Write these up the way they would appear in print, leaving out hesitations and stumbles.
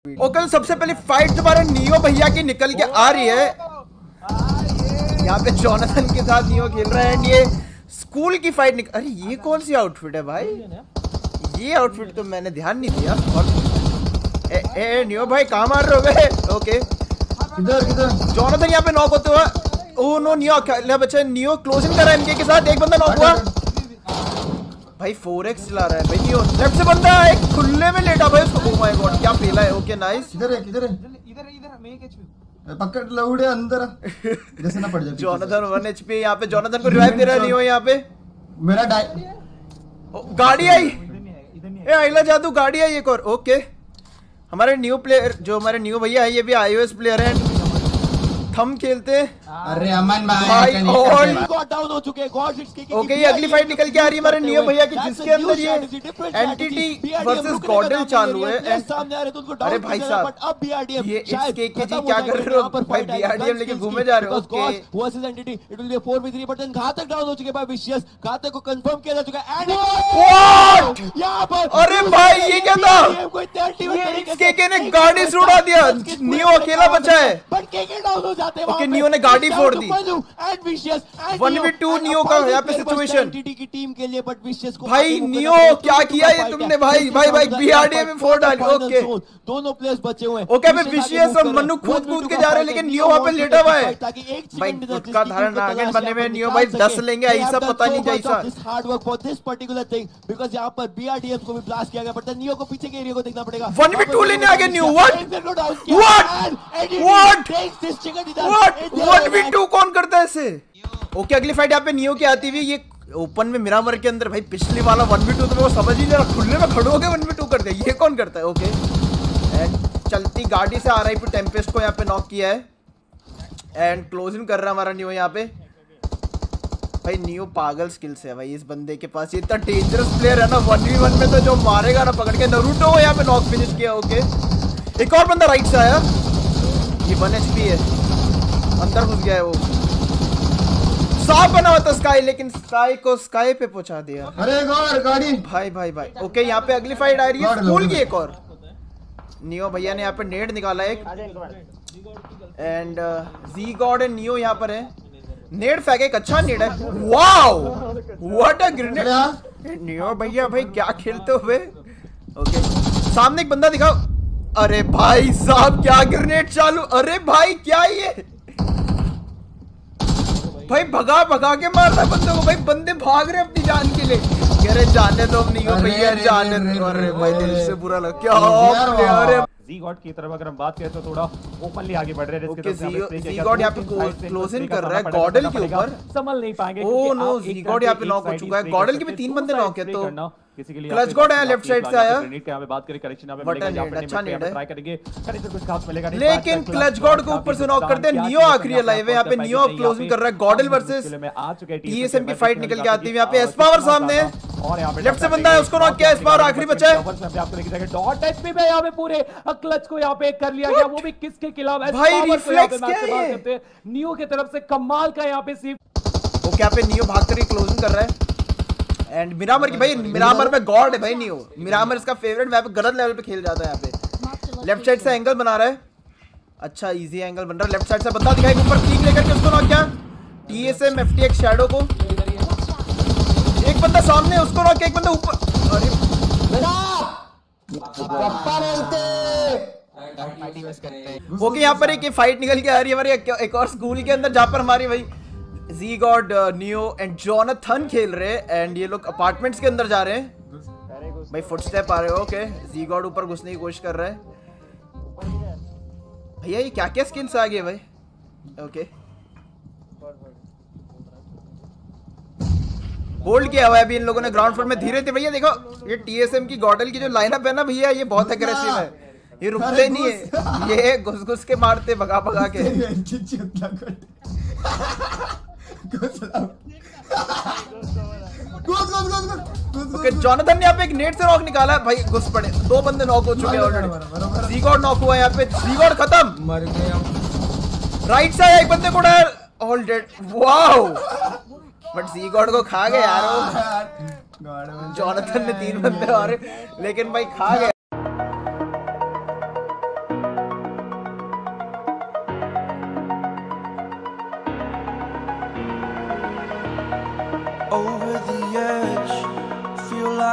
Okay, सबसे पहले fight तुम्हारे नियो भैया की निकल के आ रही है। यहाँ पे जोनाथन के साथ नियो खेल रहा है एंड ये स्कूल की फाइट अरे ये कौन सी आउटफिट है भाई? ये आउटफिट तो मैंने ध्यान नहीं दिया। और नियो भाई कहाँ मार रहे हो गए? ओके, किधर जोनाथन यहाँ पे नॉक होते हुआ। ओह नो, नियो बच्चा, नियो क्लोजिंग कर रहा है एमके के साथ। एक बंदा नॉक हुआ भाई, 4x चला रहा है भाई नियो। लेफ्ट से बंदा है, एक खुले में लेटा भाई उसको। ओह माय गॉड, क्या फेला है। Okay nice. किधर है इधर मैं एक एचपी पकड़ लौड़े अंदर जैसे ना पड़ जाए। Jonathan 1 HP। यहाँ पे जोनाथन को रिवाइव दे रहा है नियो। यहाँ पे मेरा गाड़ी आई। ए आइला जादू, गाड़ी आई एक और। ओके, हमारे न्यू प्लेयर जो हमारे न्यू भैया है ये भी iOS प्लेयर है। थम खेलते हैं। अरे अमन भाई गॉड डाउन हो चुके हैं। God it's kicking. ओके, ये अगली फाइट निकल के आ रही है हमारे नियो भैया की, जिसके अंदर ये एंटिटी वर्सेस गॉडल चालू है। सामने आ रहे तो उनको अरे भाई साहब, अब बीआरडीएम ये इसके जी क्या कर रहे हो भाई? बीआरडीएम लेके घूमे जा रहे हो। Okay, versus entity, it will be 4v3 but then Ghatak down हो चुके भाई विशियस। घातक को कंफर्म किया जा चुका है एंड यहां पर अरे भाई ये क्या था? ये केके ने गाड़ी से उड़ा दिया। नियो अकेला बचा है बट केके डाउन हो जाते हैं। ओके, नियो ने गाड़ी फोड़ दी। 1v2 नियो का यहाँ पे सिचुएशन एंटिटी की टीम के लिए। बट विशियस को भाई नियो क्या किया ये तुमने भाई? भाई बीआरडीएम में फोड़ डाली। ओके, दोनों प्लेयर्स बचे हुए हैं। ओके, अबे विशियस और मनु कूद के जा रहे हैं लेकिन नियो वहां पे लेटा हुआ है भाई। खुद का धारण आगे बनने में नियो भाई 10 लेंगे ऐसा पता नहीं जैसा। Hard work for this particular thing because यहां पर बीआरडीएम को भी ब्लास्ट किया गया बट नियो को पीछे के एरिया को देखना पड़ेगा। 1v2 लेने आगे नियो। व्हाट 1v2 कौन करता है ऐसे? ओके, अगली फाइट यहाँ पे नियो की आती हुई। ये ओपन में मिरामर के अंदर भाई पिछली वाला 1v2 तो वो समझ ही नहीं रहा। खुले में खड़े हो गए 1v2 करते हैं, ये कौन करता है? ओके, चलती गाड़ी से RIP टेम्पेस्ट को यहाँ पे नॉक किया है एंड क्लोजिंग कर रहा है हमारा नियो यहाँ पे। भाई नियो पागल स्किल्स है भाई इस बंदे के पास। ये इतना डेंजरस प्लेयर है ना 1v1 में, तो जो मारेगा ना पकड़ के। नरूटो को यहाँ पे नॉक फिनिश किया। ओके, एक और बंदा राइट से आया। ये 1 HP है, अंदर घुस गया है वो। साफ बना हुआ था स्काई, लेकिन स्काई को स्काई पे पहुंचा दिया। अरे गाड़ी भाई ओके, यहाँ पे अगली फाइट आ रही है स्कूल की एक और। नियो भैया ने यहाँ पे नेड निकाला एक and G God and Neo यहाँ पर है। नेड फेंक, एक अच्छा नेड है। Wow what a grenade. Neo भैया भाई क्या खेलते हुए। ओके, सामने एक बंदा दिखाओ। अरे भाई साहब क्या ग्रेनेड चालू। अरे भाई क्या ये भाई, भगा के मार रहा है बंदों को भाई। बंदे भाग रहे अपनी जान के लिए। कह रहे जाने दो नहीं हो भैया, जाने दो। अरे भाई दिल से बुरा लगा क्या। अरे जी गॉड की तरफ अगर हम बात करें तो थोड़ा ओपनली आगे बढ़ रहे हैं। ओके, जी गॉड यहाँ पे क्लोजिंग कर रहा है गॉडल के ऊपर। संभल नहीं पाएंगे। ओह नो, जी गॉड यहाँ पे नॉक हो चुका है। गॉडल के भी 3 बंदे नॉक है। तो किसी के लिए क्लच गॉड है लेफ्ट साइड से आया। यहाँ पे बात करें करेक्शन यहाँ पे मिलेगा, अच्छा नेड है, ट्राई करेंगे कुछ खास मिलेगा नहीं। लेकिन क्लच गॉड को ऊपर से नॉक करते हैं। नियो आखिरी लाइव है यहाँ पे। नियो क्लोजिंग कर रहा है। गॉडल वर्सेस TSM की फाइट निकल के आती है। यहाँ पे एस्पावर सामने है और यहाँ पे लेफ्ट से बंदा है, उसको नॉक किया। एस्पावर आखिरी बचा है। आपको लेके जाएंगे डॉट एचपी में यहाँ पे पूरे क्लच को यहाँ पे कर लिया गया, वो भी किसके खिलाफ? भाई रिफ्लेक्स क्या है नियो की तरफ से कमाल का यहाँ पे सिर्फ। वो क्या पे नियो भाग कर क्लोजिंग कर रहा है एंड मिरामर की भाई। मिरामर में गॉड है भाई नियो। मिरामर इसका फेवरेट मैप, गलत लेवल पे खेल जाता है यहाँ पे। लेफ्ट साइड से एंगल बना रहा है, अच्छा इजी एंगल बन रहा है। लेफ्ट साइड से बंदा दिखाई ऊपर पीक लेकर के उसको नॉक किया। TSM FTX शैडो को, एक बंदा सामने उसको नॉक किया, एक बंदा ऊपर। अरे ओके, यहाँ पर एक फाइट निकल के आ रही है हमारी एक और स्कूल के अंदर, जहाँ पर हमारी भाई G God, Neo and Jonathan खेल रहे हैं एंड ये लोग अपार्टमेंट्स के अंदर जा रहे हैं भाई। फुटस्टेप आ रहे हो। ओके, जी गॉड ऊपर घुसने की कोशिश कर रहा है भैया। ये क्या क्या स्किन्स आ गए भाई। ओके, होल्ड किया हुआ है अभी इन लोगों ने ग्राउंड फ्लोर में। धीरे धीरे भैया देखो, ये TSM की गॉडल की जो लाइनअप है ना भैया, ये बहुत एग्रेसिव है। ये रुकते नहीं है, ये घुस घुस के मारते भगा भगा के। ओके, जोनाथन ने यहाँ पे एक नेट से नॉक निकाला है भाई। घुस पड़े, 2 बंदे नॉक हो चुके हैं ऑलरेडी। जी गॉड नॉक हुआ यहाँ पे। जी गॉड खत्म, मर गए। राइट से आया एक बंदे को डायर, all dead. Wow, but G God को खा गए यार। जोनाथन ने 3 बंदे मारे लेकिन भाई खा गए।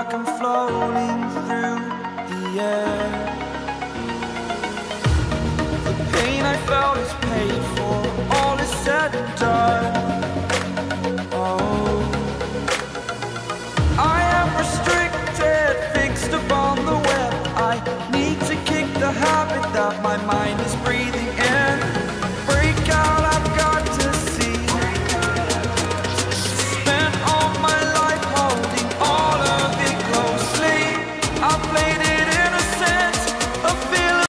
like I'm floating through the air.